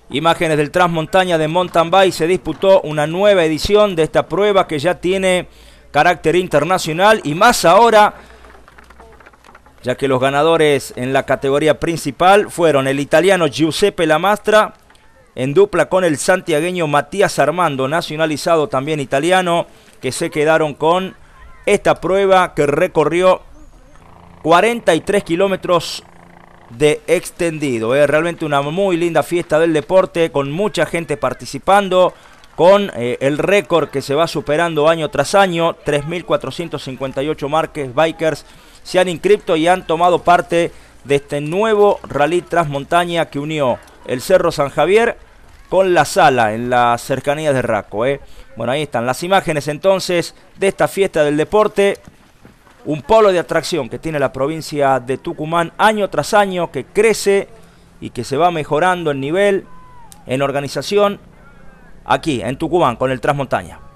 Imágenes del Transmontaña de Mountain Bike. Se disputó una nueva edición de esta prueba que ya tiene carácter internacional y más ahora, ya que los ganadores en la categoría principal fueron el italiano Giuseppe Lamastra en dupla con el santiagueño Matías Armando, nacionalizado también italiano, que se quedaron con esta prueba que recorrió 43 kilómetros de extendido. Realmente una muy linda fiesta del deporte, con mucha gente participando, con el récord que se va superando año tras año. 3.458 bikers se han inscrito y han tomado parte de este nuevo Rally Transmontaña que unió el Cerro San Javier con la Sala en las cercanías de Raco. Bueno, ahí están las imágenes entonces de esta fiesta del deporte. Un polo de atracción que tiene la provincia de Tucumán año tras año, que crece y que se va mejorando en nivel, en organización, aquí en Tucumán con el Transmontaña.